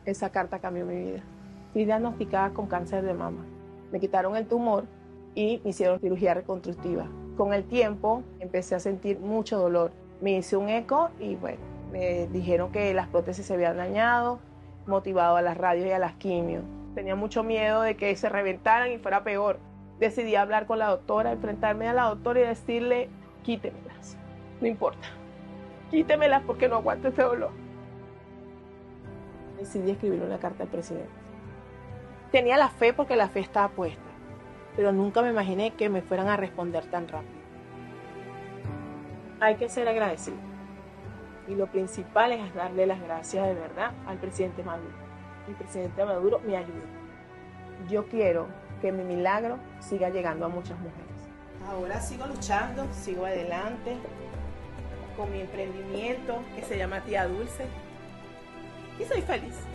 Esa carta cambió mi vida. Fui diagnosticada con cáncer de mama. Me quitaron el tumor y me hicieron cirugía reconstructiva. Con el tiempo empecé a sentir mucho dolor. Me hice un eco y bueno, me dijeron que las prótesis se habían dañado, motivado a las radios y a las quimios. Tenía mucho miedo de que se reventaran y fuera peor. Decidí hablar con la doctora, enfrentarme a la doctora y decirle, quítemelas, no importa, quítemelas porque no aguanto este dolor. Decidí escribir una carta al presidente. Tenía la fe porque la fe estaba puesta, pero nunca me imaginé que me fueran a responder tan rápido. Hay que ser agradecido. Y lo principal es darle las gracias de verdad al presidente Maduro. El presidente Maduro me ayudó. Yo quiero que mi milagro siga llegando a muchas mujeres. Ahora sigo luchando, sigo adelante con mi emprendimiento que se llama Tía Dulce y soy feliz.